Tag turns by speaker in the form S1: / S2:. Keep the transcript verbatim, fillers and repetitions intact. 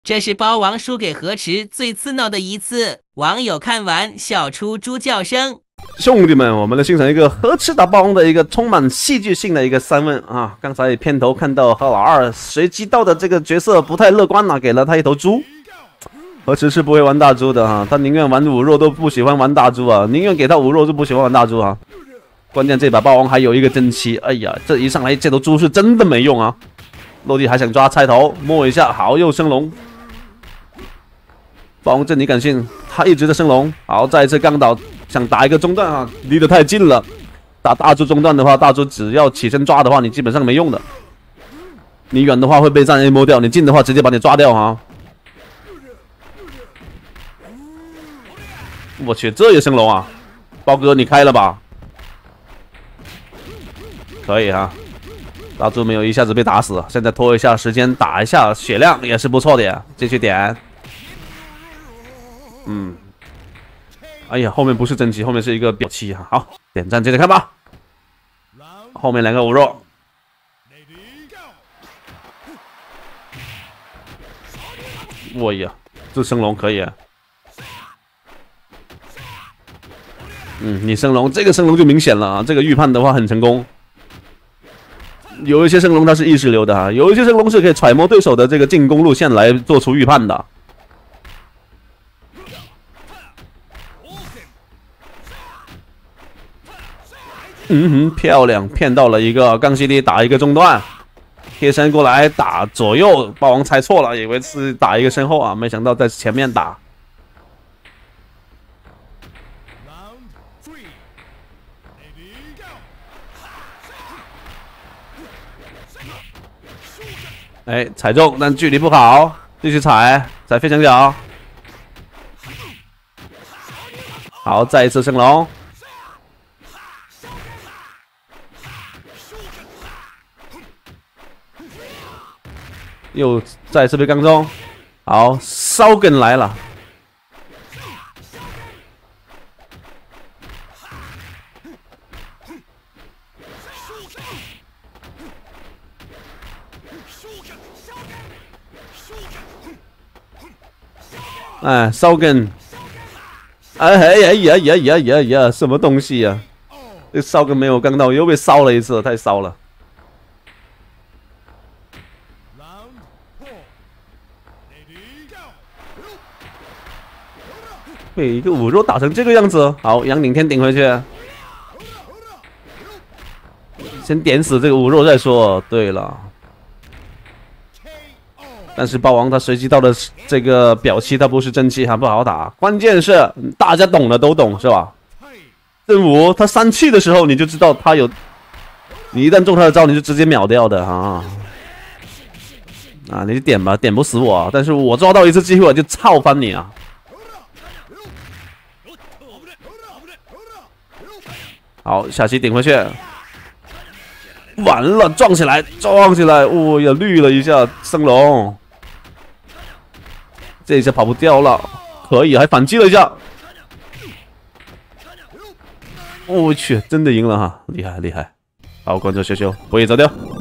S1: 这是包王输给河池最刺挠的一次，网友看完笑出猪叫声。
S2: 兄弟们，我们来欣赏一个河池打包王的一个充满戏剧性的一个三问啊！刚才片头看到和老二随机到的这个角色不太乐观啊，给了他一头猪。河池是不会玩大猪的哈，他宁愿玩五肉都不喜欢玩大猪啊，宁愿给他五肉就不喜欢玩大猪啊。关键这把霸王还有一个真七，哎呀，这一上来这头猪是真的没用啊！落地还想抓菜头，摸一下，好又升龙。霸王这你敢信？他一直在升龙，好，再一次刚倒，想打一个中断啊，离得太近了。打大猪中断的话，大猪只要起身抓的话，你基本上没用的。你远的话会被战 A 摸掉，你近的话直接把你抓掉啊！我去，这也升龙啊！包哥你开了吧？可以啊，大猪没有一下子被打死，现在拖一下时间打一下血量也是不错的呀，继续点。嗯，哎呀，后面不是真七，后面是一个表七啊。好，点赞接着看吧。后面两个五肉，我呀，这升龙可以啊。嗯，你升龙，这个升龙就明显了啊，这个预判的话很成功。有一些升龙它是意识流的哈，有一些升龙是可以揣摩对手的这个进攻路线来做出预判的。嗯哼，漂亮，骗到了一个刚犀利，打一个中断，贴身过来打左右，霸王猜错了，以为是打一个身后啊，没想到在前面打。哎，踩中，但距离不好，继续踩，踩飞墙角。好，再一次升龙。又再次被刚中，好，烧梗来了。哎，烧梗！哎哎呀呀呀呀呀呀！什么东西呀、啊？这烧梗没有刚到，又被烧了一次，太烧了。被一个五肉打成这个样子，好，杨顶天顶回去，先点死这个五肉再说。对了。但是霸王他随机到的这个表七，他不是真七，还不好打。关键是大家懂的都懂，是吧？正五他三气的时候，你就知道他有，你一旦中他的招，你就直接秒掉的啊！啊，你就点吧，点不死我，但是我抓到一次机会，我就操翻你啊！好，下期顶回去。完了，撞起来，撞起来，哦呀，绿了一下，升龙。这一下跑不掉了，可以，还反击了一下。我去，真的赢了哈，厉害厉害！好，关注羞羞，不会走掉。